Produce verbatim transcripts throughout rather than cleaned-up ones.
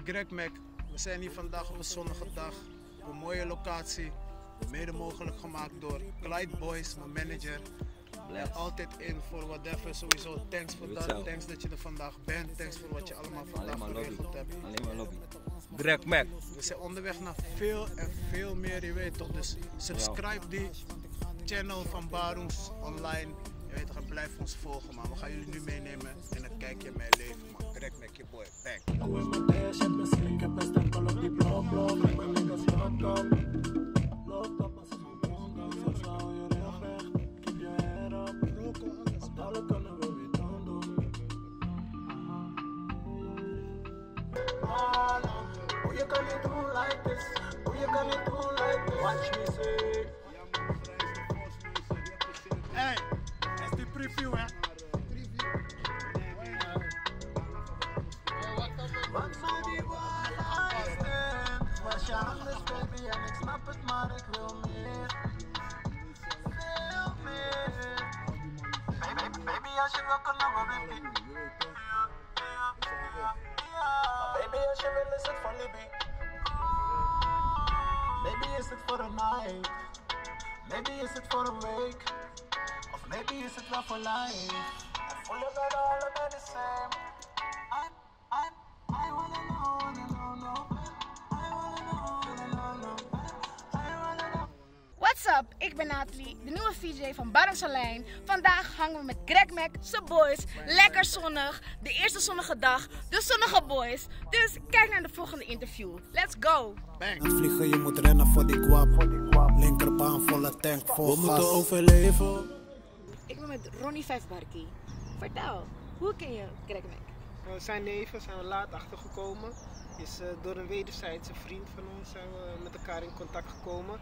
Greg Mac. We zijn hier vandaag op een zonnige dag. Op een mooie locatie. Mede mogelijk gemaakt door Clyde Boys, mijn manager. Blijf altijd in voor whatever. Sowieso thanks voor dat. Thanks dat je er vandaag bent. Thanks voor wat je allemaal vandaag geregeld hebt. Alleen maar lobby. Greg Mac. We zijn onderweg naar veel en veel meer, je weet toch. Dus subscribe die channel van Barons online. Je weet toch, en blijf ons volgen, man. We gaan jullie nu meenemen in een kijkje in mijn leven, man. Greg Mac, je boy, back. You gonna do like this? Who you gonna do like this? Watch me say. Hey, dat is die preview, hè? Wat zou die wall uitsten? Was je anders, baby, en ik snap het, maar ik wil meer. Veel meer. Baby, baby, als je wil, kan dan wel weer. Baby, als je wil, is het voor Libby. Maybe is it for a night. Maybe is it for a week. Of maybe is it not for life. I feel you got all of me the same. I, I, I wanna know, wanna know, know. I wanna know, wanna know, know. I wanna know. What's up? Ik ben Nathalie, de nieuwe V J van Barons Online. Vandaag hangen we met Greg Mac, zijn boys. Lekker zonnig, de eerste zonnige dag, de zonnige boys. Dus kijk naar de volgende interview. Let's go! Bang. Het vliegen, je moet rennen voor die guap. Linkerbaan, volle tank, vol gas. We moeten overleven. Ik ben met Ronnie Vijfbarkie. Vertel, hoe ken je Greg Mac? Zijn neven zijn we laat achtergekomen. Is uh, door een wederzijdse vriend van ons zijn we met elkaar in contact gekomen.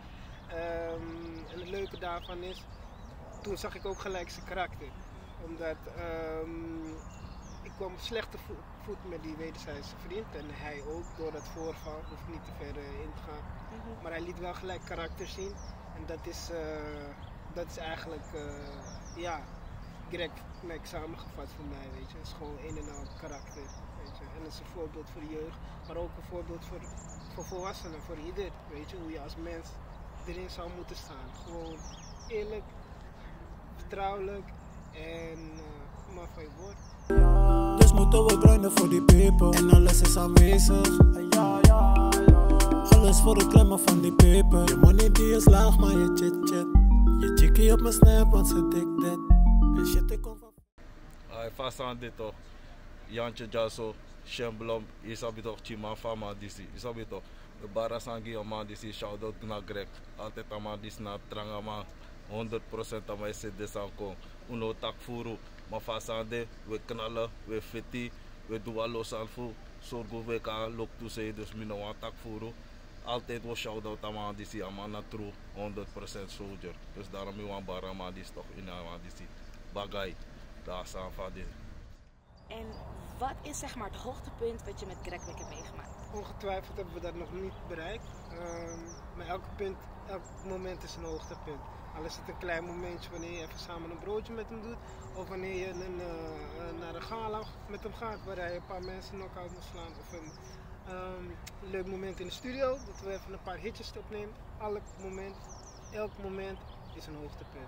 Um, en het leuke daarvan is, toen zag ik ook gelijk zijn karakter. Omdat um, ik kwam op slechte vo voet met die wederzijdse vriend en hij ook door dat voorval, hoef niet te ver uh, in te gaan. Mm-hmm. Maar hij liet wel gelijk karakter zien en dat is, uh, dat is eigenlijk uh, ja, Greg Mac samengevat voor mij, weet je. Het is gewoon een en al karakter, weet je. En dat is een voorbeeld voor de jeugd, maar ook een voorbeeld voor, voor volwassenen, voor ieder, weet je. Hoe je als mens erin zou moeten staan. Gewoon eerlijk, vertrouwelijk en uh, maar van je woord. Dus moeten we grinden voor die peper. En alles is aanwezig. Ja, ja, ja. Alles voor het klemmen van die peper. Je money die is laag, maar je chit chat. Je chickie op mijn snap, want ze dik dit. En shit, ik kom van. Hij vast aan dit toch. Jantje Jasso, Shemblom, Isabi toch, Chima Fama, Disi. Isabi toch. De Barasangi Oma Disi, shout out naar Greg. Altijd aan Disi naar Trangama. honderd procent aan mij zit dus aan kom. Uno tak furu. Maar fasande, we knallen, we fiti, we doen alles aan voor. Zorgen we kan loop toezien, dus we nou tak furu. Altijd was shout out aan Disi, aan true, honderd procent soldier. Dus daarom is een Barama Disi toch in aan Disi. Bagay, daar staan van dit. En wat is zeg maar het hoogtepunt wat je met Greg Mac hebt meegemaakt? Ongetwijfeld hebben we dat nog niet bereikt. Um, maar elk, punt, elk moment is een hoogtepunt. Al is het een klein momentje wanneer je even samen een broodje met hem doet. Of wanneer je een, uh, naar een gala met hem gaat waar hij een paar mensen knock-out moet slaan. Of een um, leuk moment in de studio, dat we even een paar hitjes opnemen. Elk moment, elk moment is een hoogtepunt.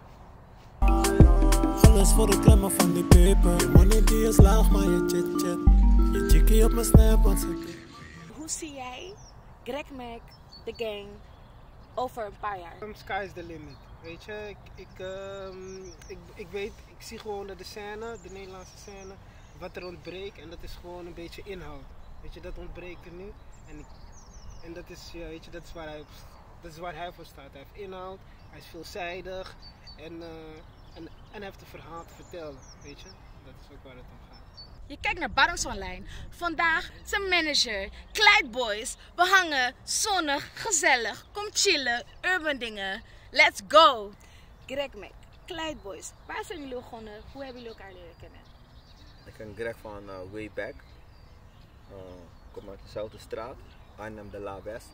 Alles voor het klemmen van die peper. Je money die is laag, maar je chit chat. Je chickie op mijn snap, want ze dik. Hoe zie jij Greg Mac, de gang, over een paar jaar? Um, sky is the limit. Weet je, ik, ik, um, ik, ik weet, ik zie gewoon dat de scène, de Nederlandse scène, wat er ontbreekt en dat is gewoon een beetje inhoud. Weet je, dat ontbreekt er nu en, ik, en dat, is, ja, weet je, dat, is waar hij, dat is waar hij voor staat. Hij heeft inhoud, hij is veelzijdig en, uh, en, en hij heeft een verhaal te vertellen, weet je. Dat is ook waar het om gaat. Je kijkt naar Barons Online. Vandaag zijn manager, Clyde Boys. We hangen, zonnig, gezellig, kom chillen, urban dingen. Let's go! Greg Mac, Clyde Boys, waar zijn jullie begonnen? Hoe hebben jullie elkaar leren kennen? Ik ken Greg van uh, way back. Uh, ik kom uit de Zoutenstraat, Arnhem de La West.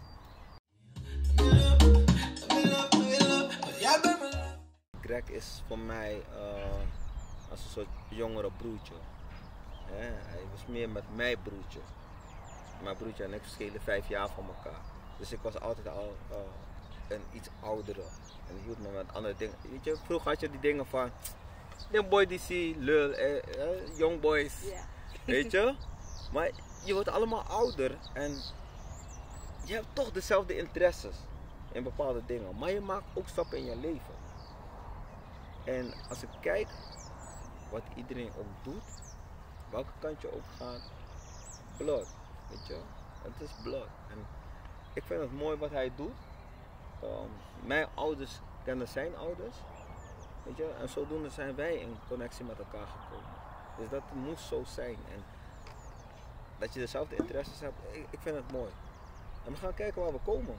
Greg is voor mij uh, als een soort jongere broertje. He, hij was meer met mijn broertje. mijn broertje en ik verschillen vijf jaar van elkaar. Dus ik was altijd al uh, een iets oudere. En hield me met andere dingen. Weet je, vroeger had je die dingen van, de boy die zie, lul, eh, eh, young boys. Yeah. Weet je? Maar je wordt allemaal ouder en je hebt toch dezelfde interesses in bepaalde dingen. Maar je maakt ook stappen in je leven. En als ik kijk wat iedereen ook doet, welke kant je ook gaat, blood. Weet je? Het is blood. En ik vind het mooi wat hij doet. Um, mijn ouders kennen zijn ouders. Weet je? En zodoende zijn wij in connectie met elkaar gekomen. Dus dat moest zo zijn. En dat je dezelfde interesses hebt, ik, ik vind het mooi. En we gaan kijken waar we komen.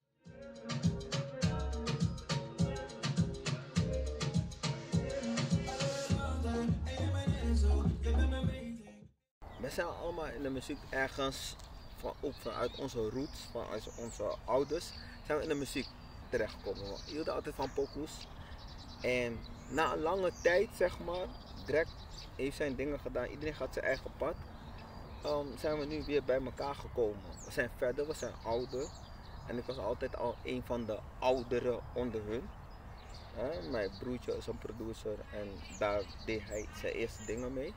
We zijn allemaal in de muziek ergens, van, ook vanuit onze roots, vanuit onze ouders, zijn we in de muziek terechtgekomen. We hielden altijd van pokoes. En na een lange tijd, zeg maar, Greg heeft zijn dingen gedaan, iedereen gaat zijn eigen pad. Um, zijn we nu weer bij elkaar gekomen. We zijn verder, we zijn ouder. En ik was altijd al een van de ouderen onder hun. Uh, mijn broertje is een producer en daar deed hij zijn eerste dingen mee.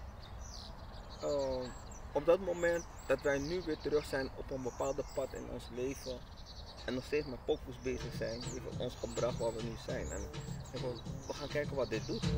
Uh, op dat moment dat wij nu weer terug zijn op een bepaalde pad in ons leven en nog steeds met pokoes bezig zijn, heeft het ons gebracht waar we nu zijn. En we gaan kijken wat dit doet.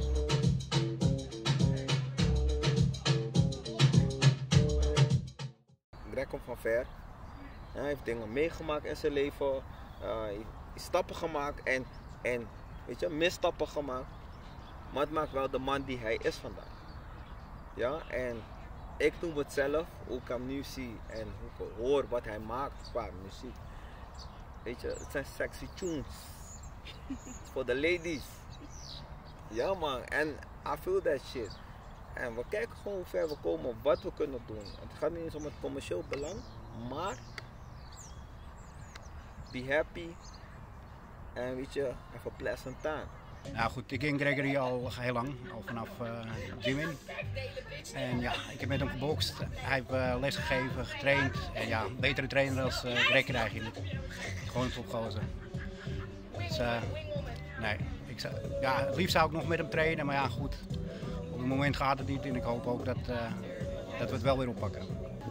Greg komt van ver. Hij heeft dingen meegemaakt in zijn leven. Uh, hij heeft stappen gemaakt en, en weet je, misstappen gemaakt. Maar het maakt wel de man die hij is vandaag. Ja, en ik doe het zelf, hoe ik hem nu zie en hoe ik hoor wat hij maakt qua muziek. Weet je, het zijn sexy tunes. Voor de ladies. Ja man, en I feel that shit. En we kijken gewoon hoe ver we komen, wat we kunnen doen. Het gaat niet eens om het commercieel belang, maar be happy en weet je, have a pleasant time. Nou goed, ik ken Gregory al heel lang, al vanaf uh, Jimin. En ja, ik heb met hem gebokst. Hij heeft uh, lesgegeven, getraind. En ja, een betere trainer als uh, Greg krijg je niet. Gewoon een topgozer. Dus uh, nee, ik zou, ja, het liefst zou ik nog met hem trainen, maar ja goed. Op het moment gaat het niet en ik hoop ook dat, uh, dat we het wel weer oppakken.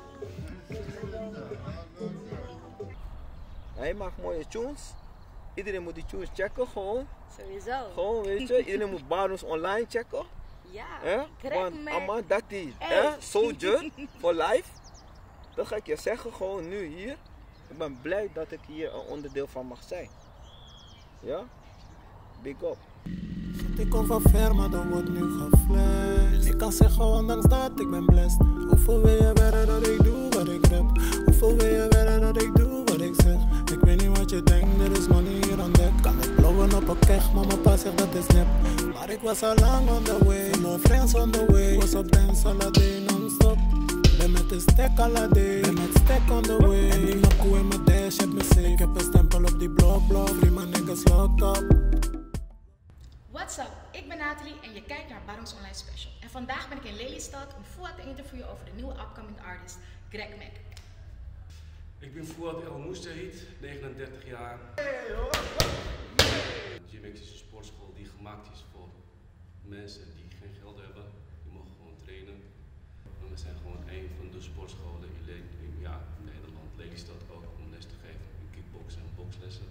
Hij maakt mooie tunes. Iedereen moet die tunes checken gewoon. Sowieso. Gewoon weet je, iedereen moet Barons online checken. Ja, eh? Want Amma, dat die, eh? Soldier for life. Dat ga ik je zeggen gewoon nu hier. Ik ben blij dat ik hier een onderdeel van mag zijn. Ja? Big up. Ik kom van ver, maar dan wordt nu geflasht. Ik kan zeggen, ondanks dat ik ben blessed. Hoeveel wil je willen dat ik doe wat ik rap? Hoeveel wil je willen dat ik doe wat ik zeg? Ik weet niet wat je denkt, er is money hier aan dek. Kan ik blowen op een keg, maar mijn pa zegt dat is nep. Maar ik was al lang on the way, no friends on the way. Was op dance all day, non-stop. Ben met de stack all day, ben met stack on the way. En die makkoe in mijn dash, heb me safe. Ik heb een stempel op die blok, blok. Drie man niggas locked up. What's up? Ik ben Nathalie en je kijkt naar Barons Online Special. En vandaag ben ik in Lelystad om Fouad te interviewen over de nieuwe upcoming artist Greg Mack. Ik ben Fouad El Moustahid, negenendertig jaar. Gymx is een sportschool die gemaakt is voor mensen die geen geld hebben. Die mogen gewoon trainen. En we zijn gewoon een van de sportscholen in, ja, in Nederland, Lelystad ook, om les te geven in kickboksen en bokslessen.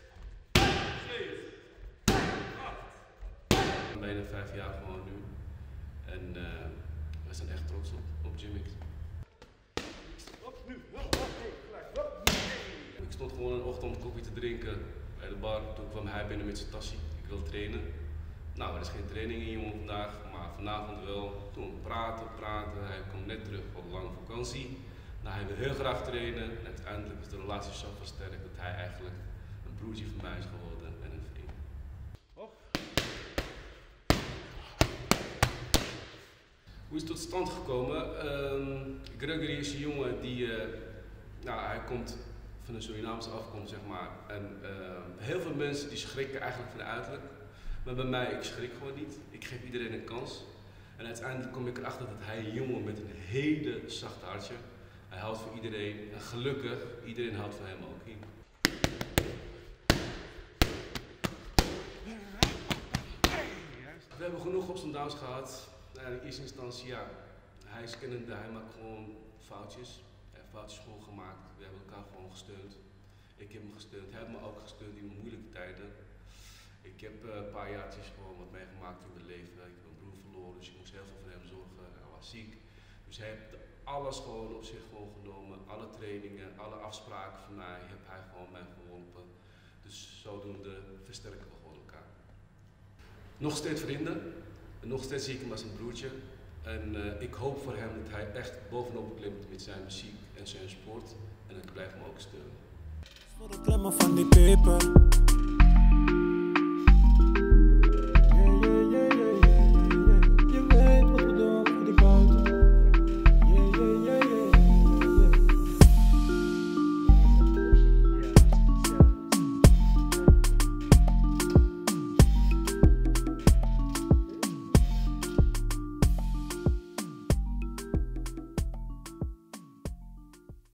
Bijna vijf jaar gewoon nu. En uh, we zijn echt trots op, op Gymx. Ik stond gewoon een ochtend om koffie te drinken bij de bar. Toen kwam hij binnen met zijn tasje. Ik wil trainen. Nou, er is geen training in jongen vandaag, maar vanavond wel. Toen praten, praten. Hij komt net terug van lange vakantie. Nou, hij wil heel graag trainen. En uiteindelijk is de relatie zo versterkt dat hij eigenlijk een broertje van mij is geworden en een vriend. Hoe is het tot stand gekomen? Um, Gregory is een jongen die, uh, nou, hij komt van een Surinaamse afkomst, zeg maar. En uh, heel veel mensen die schrikken eigenlijk van de uiterlijk. Maar bij mij, ik schrik gewoon niet. Ik geef iedereen een kans. En uiteindelijk kom ik erachter dat hij een jongen met een hele zacht hartje. Hij houdt voor iedereen en gelukkig, iedereen houdt van hem ook hier. We hebben genoeg ups en downs gehad. Nou, in eerste instantie ja, hij is kennende, hij maakt gewoon foutjes. Hij heeft foutjes gewoon gemaakt. We hebben elkaar gewoon gesteund. Ik heb hem gesteund, hij heeft me ook gesteund in moeilijke tijden. Ik heb uh, een paar jaartjes gewoon wat meegemaakt in mijn leven. Ik heb een broer verloren, dus ik moest heel veel voor hem zorgen. Hij was ziek. Dus hij heeft alles gewoon op zich gewoon genomen. Alle trainingen, alle afspraken van mij, heb hij gewoon mij geholpen. Dus zodoende versterken we gewoon elkaar. Nog steeds vrienden. En nog steeds zie ik hem als een broertje. En uh, ik hoop voor hem dat hij echt bovenop klimt met zijn muziek en zijn sport. En ik blijf hem ook steunen. Voor de klemmen van die peper.